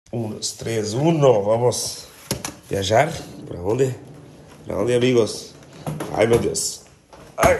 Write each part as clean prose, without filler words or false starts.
1, 2, 3, 1. Vamos viajar. ¿Para onde? ¿Para onde, amigos? Ai, meu Deus. Ai.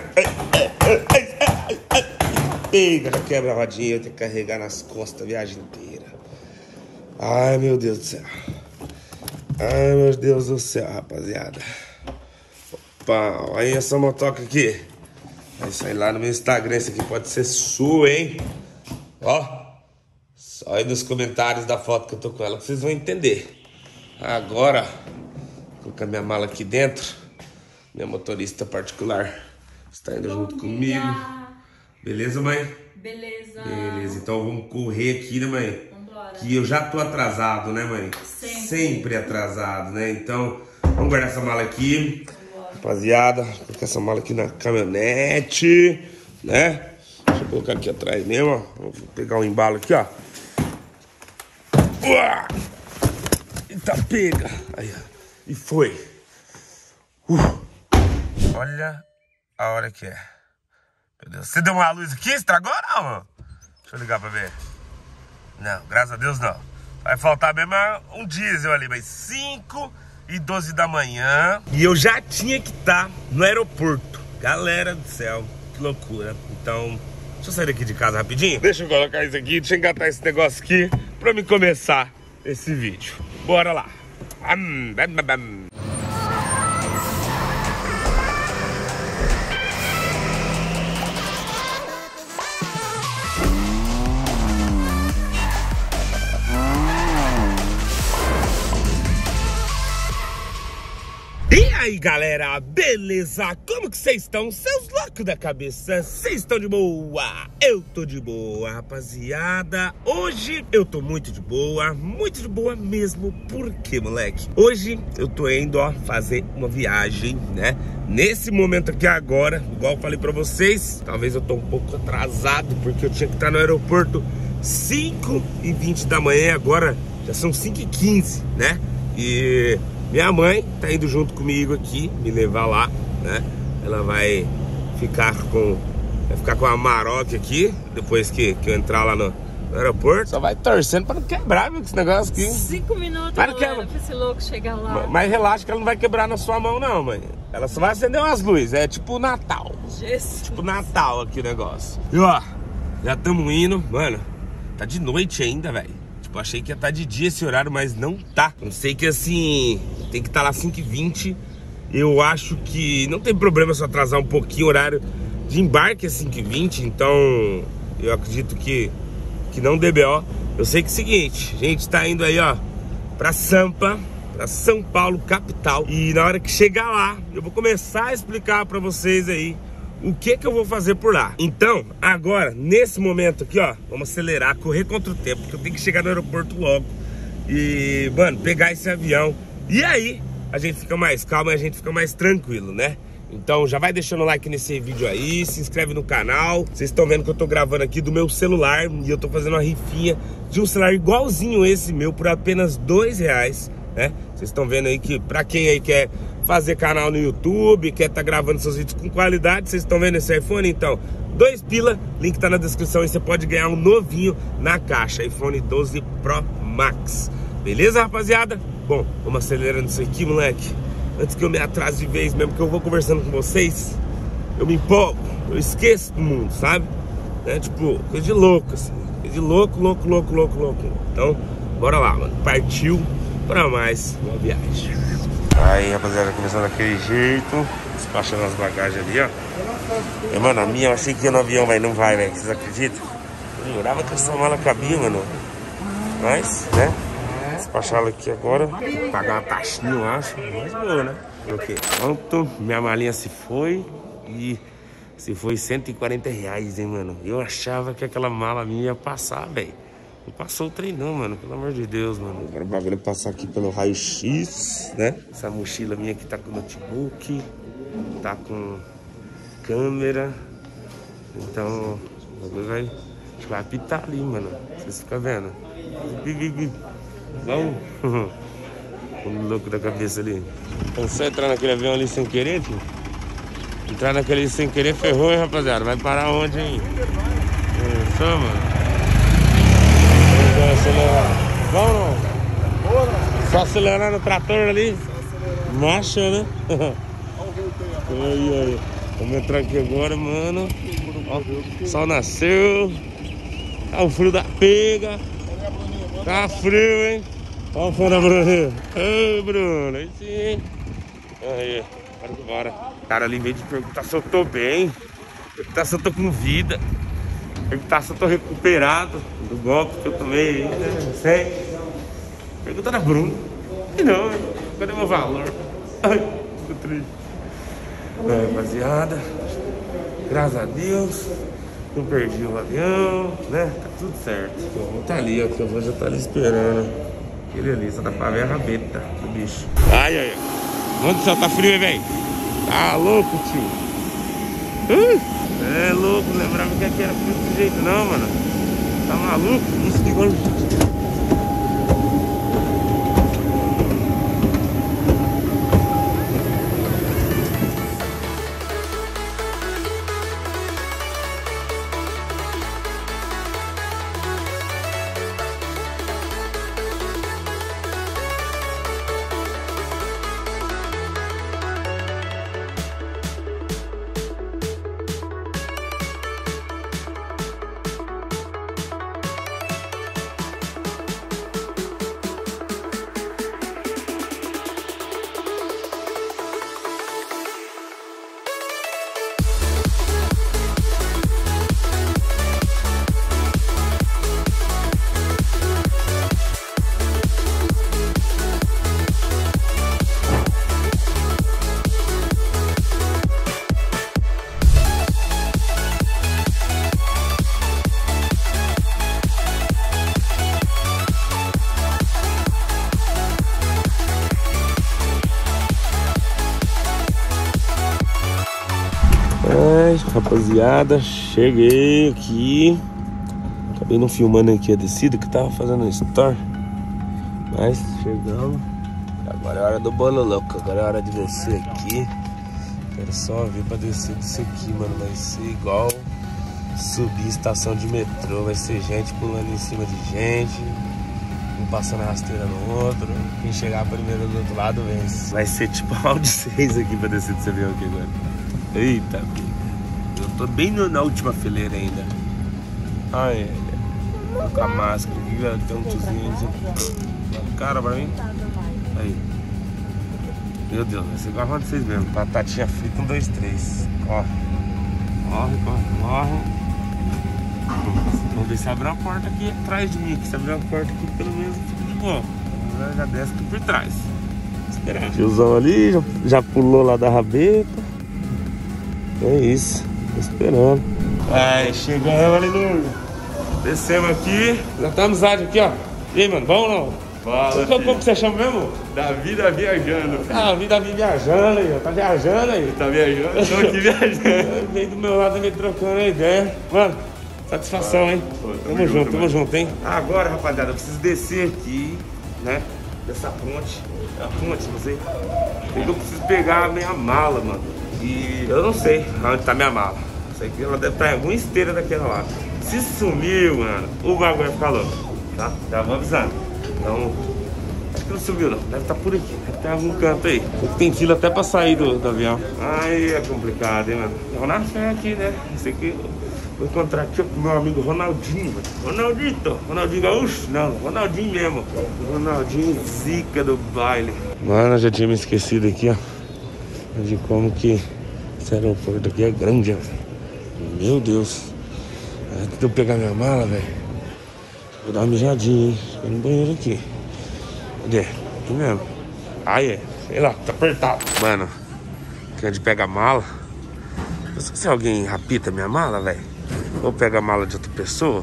Pega, já quebra a rodinha. Eu tenho que carregar nas costas a viagem inteira. Ai, meu Deus do céu. Ai, meu Deus do céu, rapaziada. Opa, olha essa motoca aqui. Vai sair lá no meu Instagram. Esse aqui pode ser sua, hein? Ó, só aí nos comentários da foto que eu tô com ela que vocês vão entender. Agora, vou colocar minha mala aqui dentro. Minha motorista particular está indo junto comigo. Beleza, mãe? Beleza. Beleza, então vamos correr aqui, né, mãe? Vambora. Que eu já tô atrasado, né, mãe? Sempre atrasado, né? Então, vamos guardar essa mala aqui. Vambora. Rapaziada, vou colocar essa mala aqui na caminhonete, né? Deixa eu colocar aqui atrás mesmo, ó. Vou pegar um embalo aqui, ó. Eita, pega. Aí, ó. E foi. Olha a hora que é. Meu Deus. Você deu uma luz aqui? Estragou ou não, mano? Deixa eu ligar pra ver. Não, graças a Deus não. Vai faltar mesmo um diesel ali, mas 5h12 da manhã. E eu já tinha que estar no aeroporto. Galera do céu, que loucura. Então, deixa eu sair daqui de casa rapidinho. Deixa eu colocar isso aqui, deixa eu engatar esse negócio aqui pra me começar esse vídeo. Bora lá. E aí, galera, beleza? Como que vocês estão? Seus loucos da cabeça, vocês estão de boa? Eu tô de boa, rapaziada. Hoje eu tô muito de boa mesmo. Por quê, moleque? Hoje eu tô indo, ó, fazer uma viagem, né? Nesse momento aqui agora, igual eu falei pra vocês, talvez eu tô um pouco atrasado, porque eu tinha que estar no aeroporto 5h20 da manhã, agora já são 5h15, né? E minha mãe tá indo junto comigo aqui, me levar lá, né? Ela vai ficar com a Maroc aqui, depois que eu entrar lá no aeroporto. Só vai torcendo pra não quebrar, viu, esse negócio aqui. 5 minutos, para pra esse louco chegar lá. Mas relaxa que ela não vai quebrar na sua mão não, mãe. Ela só vai acender umas luzes, é tipo Natal. Jesus. Tipo Natal aqui o negócio. E ó, já estamos indo, mano, tá de noite ainda, velho. Tipo, achei que ia estar de dia esse horário, mas não tá. Não sei que assim, tem que estar lá 5h20. Eu acho que não tem problema se eu atrasar um pouquinho o horário de embarque é 5h20. Então, eu acredito que não dê BO. Eu sei que é o seguinte, a gente tá indo aí, ó, pra Sampa, pra São Paulo, capital. E na hora que chegar lá, eu vou começar a explicar pra vocês aí o que eu vou fazer por lá. Então, agora, nesse momento aqui, ó, vamos acelerar, correr contra o tempo, porque eu tenho que chegar no aeroporto logo. E, mano, pegar esse avião. E aí, a gente fica mais calmo e a gente fica mais tranquilo, né? Então, já vai deixando o like nesse vídeo aí, se inscreve no canal. Vocês estão vendo que eu tô gravando aqui do meu celular e eu tô fazendo uma rifinha de um celular igualzinho esse meu por apenas R$2, né? Vocês estão vendo aí que pra quem aí quer fazer canal no YouTube, quer tá gravando seus vídeos com qualidade, vocês estão vendo esse iPhone? Então, 2 pila, link tá na descrição e você pode ganhar um novinho na caixa, iPhone 12 Pro Max. Beleza, rapaziada? Bom, vamos acelerando isso aqui, moleque. Antes que eu me atrase de vez, mesmo que eu vou conversando com vocês, eu me empolgo, eu esqueço do mundo, sabe? É tipo, coisa de louco, assim. Coisa de louco. Então, bora lá, mano. Partiu pra mais uma viagem. Aí, rapaziada, começando daquele jeito, despachando as bagagens ali, ó. E, mano, a minha eu achei que ia no avião, mas não vai, velho. Vocês acreditam? Eu jurava que essa mala cabia, mano. Mas, né? Despachar ela aqui agora. Pagar uma taxinha, eu acho. Mas boa, né? Ok, pronto. Minha malinha se foi. E se foi R$140, hein, mano. Eu achava que aquela mala minha ia passar, velho. Não passou o trem não, mano, pelo amor de Deus, mano. Agora o bagulho é passar aqui pelo raio-x, né? Essa mochila minha aqui tá com notebook, tá com câmera. Então, o bagulho vai apitar ali, mano. Vocês ficam vendo? Vamos? O louco da cabeça ali. Então, se entrar naquele avião ali sem querer, filho, entrar naquele sem querer ferrou, hein, rapaziada? Vai parar onde, hein? Só, mano. Vamos não? Só acelerando o trator ali. Marcha, né? Aí. Vamos entrar aqui agora, mano. Ó, o sol nasceu. Tá o frio da pega. Tá frio, hein? Ó o fone da Bruno. Ô, Bruno, aí sim. Aí, bora. Cara ali veio de perguntar se eu tô bem. Perguntar se eu tô com vida. Perguntar se eu tô recuperado do golpe que eu tomei, né? Não sei. Pergunta da Bruno. E não, hein? Cadê meu valor? Ai, tô triste. Rapaziada, graças a Deus, não perdi o avião, né? Tá tudo certo. Eu vou tá ali, ó, que eu vou já tá ali esperando. Aquele ali, só dá pra ver a rabeta do bicho. Ai. Mano do céu, tá frio, hein, velho? Tá louco, tio? É louco, não lembrava que aqui era frio desse jeito, não, mano. Tá maluco? Isso que agora. Rapaziada, cheguei aqui. Acabei não filmando aqui a descida que tava fazendo store. Mas chegamos. Agora é hora do bolo louco. Agora é hora de descer aqui. Quero só ver pra descer disso aqui, mano. Vai ser igual subir estação de metrô. Vai ser gente pulando em cima de gente, um passando a rasteira no outro. Quem chegar primeiro do outro lado vence. Vai ser tipo round 6 aqui pra descer desse avião aqui agora. Eita, bicho. Eu tô bem na última fileira ainda. Ai. Tô com a máscara aqui, velho. Tem um tiozinho de cara pra mim. Aí. Meu Deus, vai ser igual a round 6 mesmo. Batatinha frita, 1, 2, 3. Corre. Vamos ver se abre uma porta aqui atrás de mim. Se abrir uma porta aqui, pelo menos fica de boa. Já desce aqui por trás. Esperar. O tiozão ali já pulou lá da rabeta. É isso. Tô esperando. Aí, chegamos, aleluia. Descemos aqui. Já tá amizade aqui, ó. E aí, mano, vamos ou não? Fala, como que você chama mesmo? Davi viajando. Filho. Ah, Davi viajando aí, ó. Tá viajando aí. Tá viajando? Tô aqui viajando. Vem do meu lado, vem trocando a ideia. Mano, satisfação, hein? Tamo junto, hein? Agora, rapaziada, eu preciso descer aqui, né? Dessa ponte. É a ponte, não sei. Eu preciso pegar a minha mala, mano. E eu não sei onde tá minha mala. Sei que ela deve estar em alguma esteira daquela lá. Se sumiu, mano, o bagulho vai ficar louco, tá? Já vou avisando. Então, acho que não sumiu não. Deve estar por aqui, deve estar em algum canto aí. Tem fila até pra sair do avião. Aí é complicado, hein, mano. Vou na fé aqui, né? Sei que vou encontrar aqui com meu amigo Ronaldinho, mano. Ronaldinho Gaúcho? Não, Ronaldinho mesmo. Ronaldinho zica do baile. Mano, eu já tinha me esquecido aqui, ó, de como que esse aeroporto aqui é grande, ó. Meu Deus. Antes de eu pegar minha mala, velho, vou dar uma mijadinha, hein. Vou no banheiro aqui. Cadê? Aqui mesmo. Aí é, sei lá, tá apertado. Mano, aqui onde pega a mala. Se alguém rapita minha mala, velho, ou pega a mala de outra pessoa,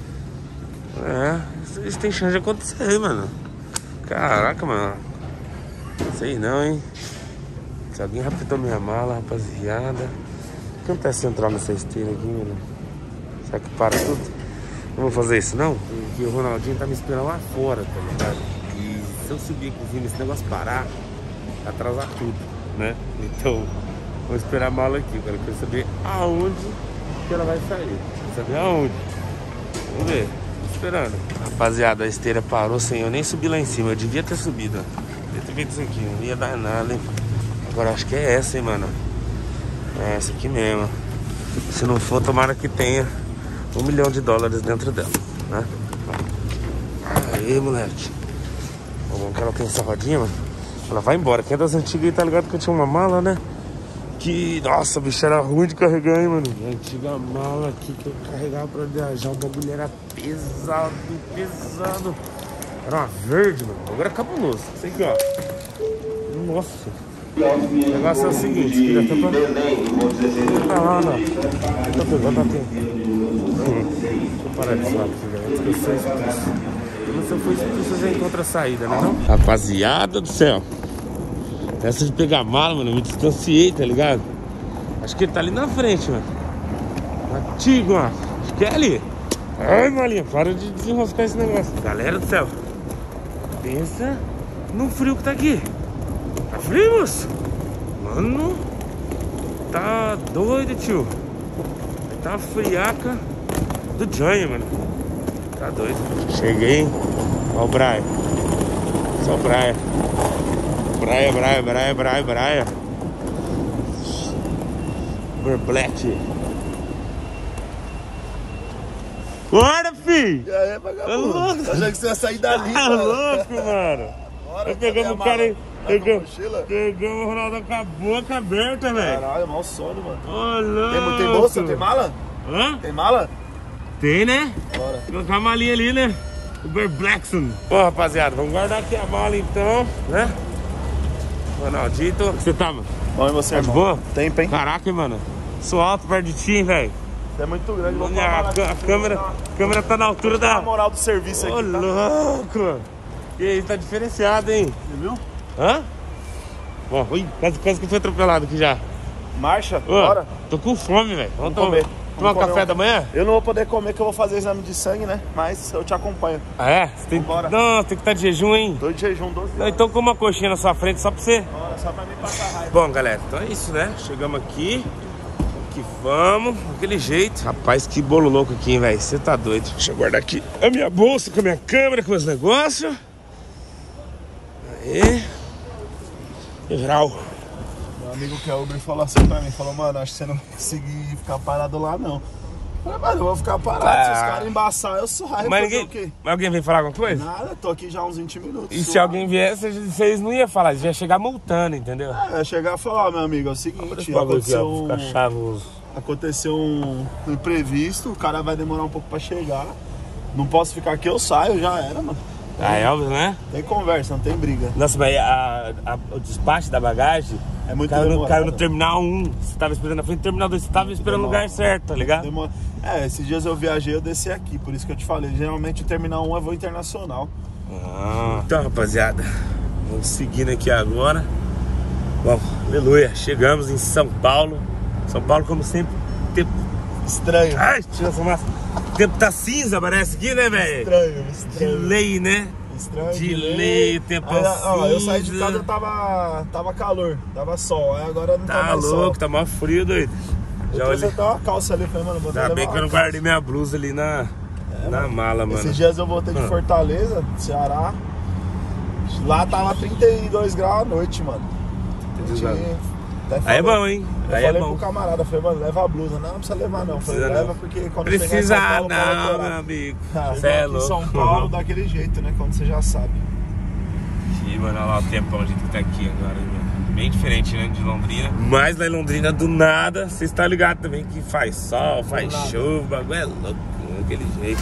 isso tem chance de acontecer, mano. Caraca, mano. Sei não, hein. Se alguém rapitou minha mala, rapaziada. O que acontece se eu entrar nessa esteira aqui, mano? Será que para tudo? Não vou fazer isso, não? Porque o Ronaldinho tá me esperando lá fora, tá ligado? E se eu subir aqui em cima, esse negócio parar, vai atrasar tudo, né? Então, vou esperar a mala aqui. Agora eu quero saber aonde que ela vai sair. Quero saber aonde. Vamos ver. esperando. Rapaziada, a esteira parou sem eu nem subir lá em cima. Eu devia ter subido, ó. Devia ter feito isso aqui, não ia dar nada, hein. Agora acho que é essa, hein, mano. É essa aqui mesmo. Se não for, tomara que tenha $1 milhão dentro dela, né? Aí, moleque. Vamos que ela tem essa rodinha, mano. Ela vai embora. Quem é das antigas aí tá ligado que eu tinha uma mala, né? Que, nossa, bicho, era ruim de carregar, hein, mano. A antiga mala aqui que eu carregava pra viajar. O bagulho era pesado, pesado. Era uma verde, mano. Agora é cabuloso. Isso aqui, ó. Nossa. O negócio é o seguinte, filha, até pra lá, não. Vai bater. Deixa eu parar de falar, filha. Antes que eu sou expulso. Se eu for expulso, eu já encontro a saída, né, não? Rapaziada do céu. Essa de pegar mala, mano, eu me distanciei, tá ligado? Acho que ele tá ali na frente, mano. Antigo, mano. Acho que é ali. Ai, malinha, para de desenroscar esse negócio. Galera do céu, pensa no frio que tá aqui. Tá frio, moço? Mano, tá doido, tio. Tá uma friaca do Johnny, mano. Tá doido. Cheguei, hein? Ó o Brian. Só o Brian. Brian. Uber Black. Bora, fi! E aí, vagabundo? Achei que você ia sair dali, Tá mano. louco, mano. Bora, Eu pegamos o cara aí. Pegamos o Ronaldo com a boca aberta, velho. Caralho, mal sono, mano. Ô, louco. Tem bolsa? Tem mala? Hã? Tem mala? Tem, né? Bora. Vou colocar a malinha ali, né? Uber Blackson. Pô, rapaziada, vamos guardar aqui a mala então, né? Ronaldito. Como você tá, mano? Bom, e você, Tá de irmão? boa? Tempo, hein? Caraca, hein, mano. Sou alto perto de ti, hein, velho. Você é muito grande, vou A câmera tá na altura da... a moral do serviço Ô, aqui, tá? louco, mano. E aí, tá diferenciado, hein? Você viu? Hã? Ó, ui, quase que foi atropelado aqui já. Marcha, Ô, bora. tô com fome, velho. Vamos comer. Tomar Vamos café comer da manhã? Eu não vou poder comer que eu vou fazer exame de sangue, né? Mas eu te acompanho. Ah, é? Você tem... Vambora. Não, tem que estar de jejum, hein? Tô de jejum 12 Não, horas. então com uma coxinha na sua frente só pra você. Bora, só pra mim passar raiva. Bom, galera, então é isso, né? Chegamos aqui. Que vamos, daquele jeito. Rapaz, que bolo louco aqui, hein, velho? Você tá doido. Deixa eu guardar aqui a minha bolsa com a minha câmera, com os negócios. Aí. E grau. Meu amigo que é Uber falou assim pra mim, falou, mano, acho que você não vai conseguir ficar parado lá, não. Eu falei, mano, eu vou ficar parado, se os caras embaçar, eu saio. Mas fazer ninguém... o quê? Mas alguém vem falar alguma coisa? Nada, tô aqui já há uns 20 minutos. E se suave. alguém viesse, vocês não iam falar, vocês iam chegar multando, entendeu? É, chegar e falar, ó, meu amigo, é o seguinte, Esse bagulho aqui, aconteceu, ó, fica chavoso. aconteceu um imprevisto, o cara vai demorar um pouco pra chegar. Não posso ficar aqui, eu saio, já era, mano. Ah, é óbvio, né? Tem conversa, não tem briga. Nossa, mas o despacho da bagagem É muito caiu demorado. no terminal 1. Você tava esperando na frente do terminal 2, você tava esperando o lugar certo, tá ligado? É, esses dias eu viajei, eu desci aqui, por isso que eu te falei. Geralmente o terminal 1 é voo internacional. Ah. Então, rapaziada, vamos seguindo aqui agora. Bom, aleluia, chegamos em São Paulo. São Paulo, como sempre, tempo... Estranho. Ai, tira essa massa. O tempo tá cinza, parece aqui, né, velho? Estranho, De estranho. lei, né? Estranho. De lei, o tempo Aí, cinza. ó, eu saí de casa, tava calor, tava sol. Aí agora não tá Tá mais louco, sol. tá mó frio, doido. Já Eu trouxe olhei. até uma calça ali, falei, mano, vou Ainda bem que eu não guardei minha blusa ali na mala, mano. Esses dias eu voltei de Fortaleza, Ceará. Lá tava 32 graus à noite, mano. Aí é bom, hein? Eu Aí é falei bom. pro camarada, falei, mano, leva a blusa. Não precisa levar não. Falei, Precisa leva não. porque quando Precisa chegar em São Paulo, não, pode meu atorar. amigo. Ah, Você é aqui em louco. São Paulo daquele jeito, né? Como você já sabe. Ih, mano, olha lá o tempão, a gente que tá aqui agora, hein, mano. Bem diferente, né, de Londrina. Mas lá em Londrina, do nada, você está ligado também que faz sol, faz chuva, o bagulho é louco, daquele jeito.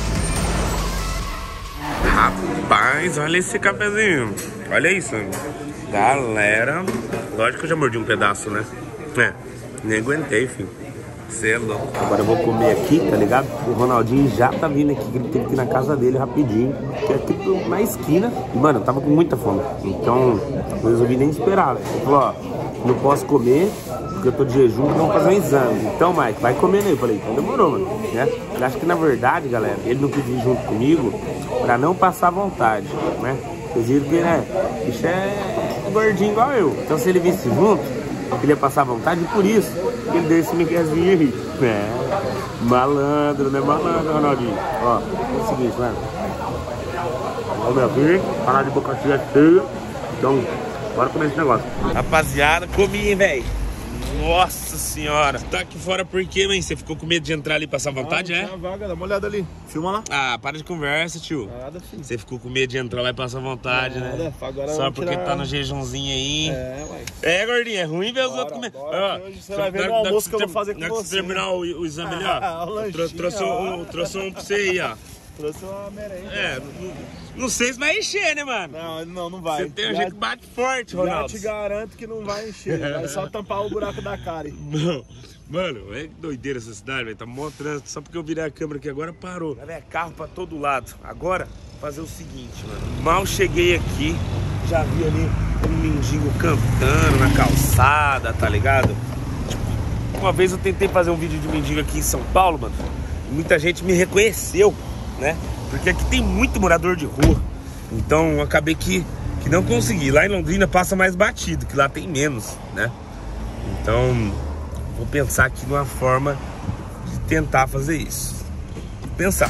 Rapaz, olha esse cafezinho. Olha isso, galera. Lógico que eu já mordi um pedaço, né? É, nem aguentei, filho. Você é louco. Agora eu vou comer aqui, tá ligado? O Ronaldinho já tá vindo aqui, que ele tem que ir na casa dele rapidinho. Que é tipo na esquina. E, mano, eu tava com muita fome. Então, eu resolvi nem esperar. Ele falou, ó, não posso comer, porque eu tô de jejum, porque vamos fazer um exame. Então, Mike, vai comendo aí. Eu falei, então demorou, mano. Né? Eu acho que, na verdade, galera, ele não quis ir junto comigo pra não passar vontade, né? Vocês viram que, né, o bicho é gordinho igual eu. Então, se ele visse junto, Ele ia passar vontade e por isso ele deu esse miguezinho aí. É, malandro, né? Malandro, Ronaldinho. Ó, é o seguinte, mano. Vamos meu filho, falar de boca cheia. Então, bora comer esse negócio. Rapaziada, comi, hein, velho. Nossa senhora. Você tá aqui fora por quê, man? Você ficou com medo de entrar ali e passar vontade, é? Vaga, dá uma olhada ali. Filma lá. Ah, para de conversa, tio. Nada, filho. Você ficou com medo de entrar lá e passar vontade, né? Agora só porque tá no jejumzinho aí. É, ué. É, gordinho, é ruim ver os outros comer. Hoje você vai ver no almoço que eu vou fazer com você. Terminar o exame ali, ó. Trouxe um pra você aí, ó. Trouxe uma merenda. É, não sei se vai encher, né, mano? Não vai. Você tem um jeito que bate forte, Ronaldo. Já te garanto que não vai encher. Vai só tampar o buraco da cara. Hein? Não. Mano, é doideira essa cidade, velho. Tá mó trânsito. Só porque eu virei a câmera aqui agora parou. É carro pra todo lado. Agora, fazer o seguinte, mano. Mal cheguei aqui, já vi ali um mendigo cantando na calçada, tá ligado? Uma vez eu tentei fazer um vídeo de mendigo aqui em São Paulo, mano. E muita gente me reconheceu, né? Porque aqui tem muito morador de rua. Então eu acabei que não consegui. Lá em Londrina passa mais batido, que lá tem menos, né? Então vou pensar aqui numa forma de tentar fazer isso. Vou pensar.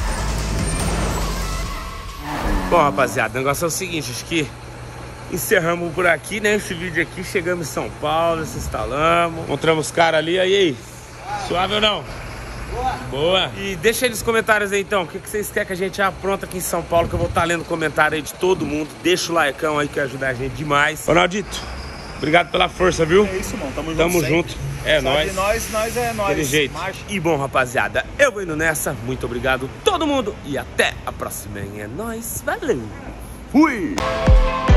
Bom, rapaziada, o negócio é o seguinte, acho que encerramos por aqui, né? Esse vídeo aqui, chegamos em São Paulo, se instalamos, encontramos os caras ali, aí, suave ou não? Boa. Boa. E deixa aí nos comentários aí, então, o que vocês querem que a gente apronta aqui em São Paulo, que eu vou estar lendo comentário aí de todo mundo. Deixa o likeão aí que ajuda a gente demais. Ronaldito, obrigado pela força, viu? É isso, mano. Tamo junto. É nóis. Nós é nóis. Aquele jeito. Marcha. E bom, rapaziada, eu vou indo nessa. Muito obrigado todo mundo e até a próxima. É nóis. Valeu. Fui.